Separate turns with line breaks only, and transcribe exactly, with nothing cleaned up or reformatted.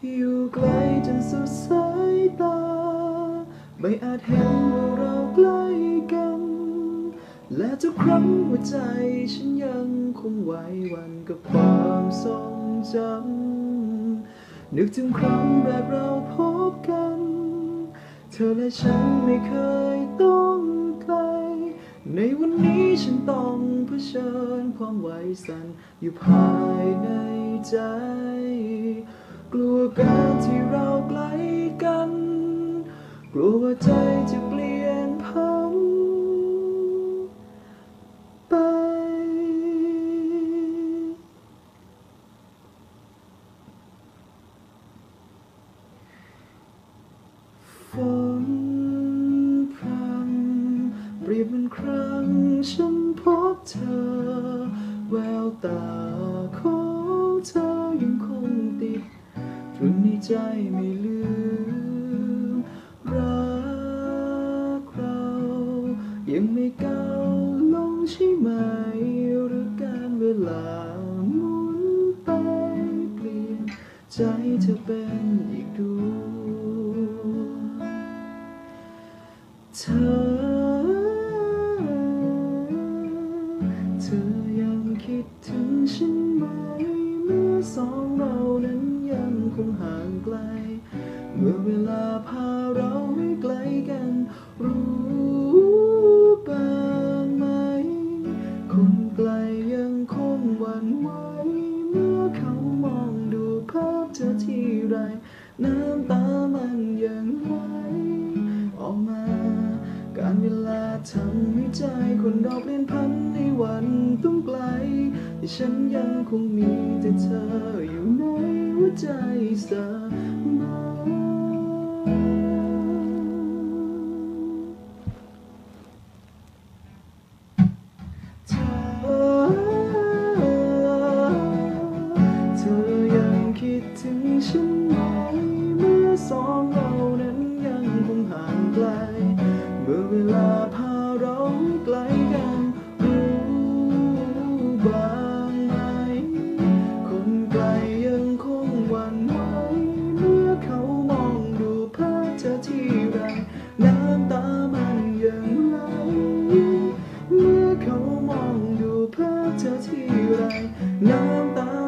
อยู่ไกลจนสุดสายตาไม่อาจเห็นว่าเราใกล้กันและทุกครั้งหัวใจฉันยังคงไหวหวั่นกับความทรงจำนึกถึงครั้งแรกเราพบกันเธอและฉันไม่เคยต้องไกลในวันนี้ฉันต้องเผชิญความไหวสั่นอยู่ภายในใจกลัวการที่เราใกล้กันกลัวว่าใจจะเปลี่ยนพันไปฝนพรำเปรียบเหมือนครั้งฉันพบเธอแววตาของเธอยังคงติดตรึงในใจไม่ลืมรักเรายังไม่ก้าวลงใช่ไหมหรือการเวลาหมุนไปเปลี่ยนใจเธอเป็นอีกดวงเธอเธอยังคิดถึงฉันไหมเมื่อสองเรานั้นยังคงห่างไกลเมื่อเวลาพาเราให้ไกลกันรู้บ้างไหมคนไกลยังคงหวั่นไหวเมื่อเขามองดูภาพเธอทีไรน้ำตามันยังไหลออกมาการเวลาทำให้ใจคนเราเปลี่ยนพันในวันต้องไกลแต่ฉันยังคงมีแต่เธออยู่ในหัวใจเสมอเธอเธอยังคิดถึงฉันไหมเมื่อสองเรานั้นยังคงห่างไกลเมื่อเวลาพาเราใกล้กันรู้บ้างไหมคนไกลยังคงหวั่นไหวเมื่อเขามองดูภาพเธอทีไรน้ำตามันยังไหลเมื่อเขามองดูภาพเธอทีไรน้ำตา